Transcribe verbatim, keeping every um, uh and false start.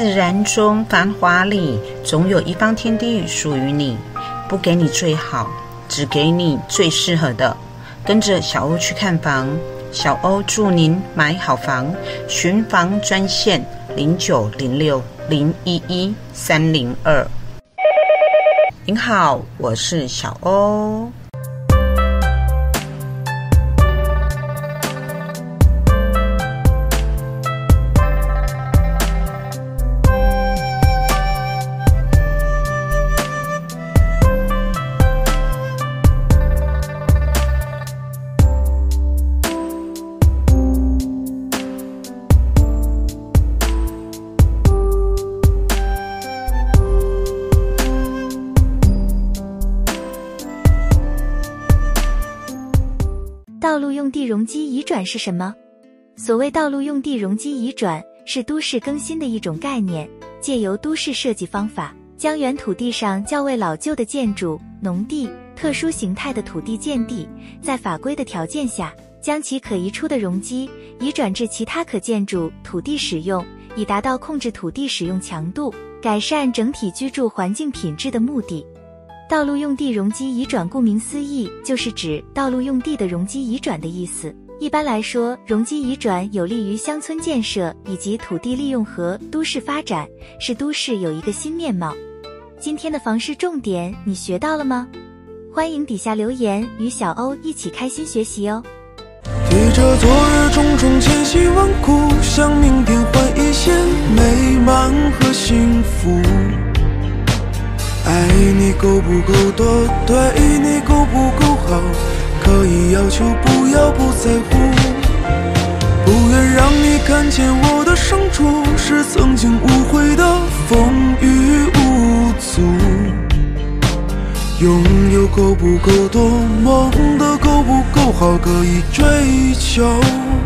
自然中繁华里，总有一方天地属于你，不给你最好，只给你最适合的。跟着小欧去看房，小欧祝您买好房。寻房专线零九零六零一一三零二。您好，我是小欧。 道路用地容积移转是什么？所谓道路用地容积移转，是都市更新的一种概念，借由都市设计方法，将原土地上较为老旧的建筑、农地、特殊形态的土地建地，在法规的条件下，将其可移出的容积移转至其他可建筑土地使用，以达到控制土地使用强度、改善整体居住环境品质的目的。道路用地容积移转顾名思义，就是指道路用地的容积移转的意思。一般来说，容积移转有利于乡村建设以及土地利用和都市发展，使都市有一个新面貌。今天的房市重点你学到了吗？欢迎底下留言与小欧一起开心学习哦。 提着昨日种种千辛万苦，向明天换一些美满和幸福。爱你够不够多，对你够不够好，可以要求，不要不在乎。不愿让你看见我的深处，是曾经无悔的风雨无阻。拥有够不够多，梦的够不够好，可以追求。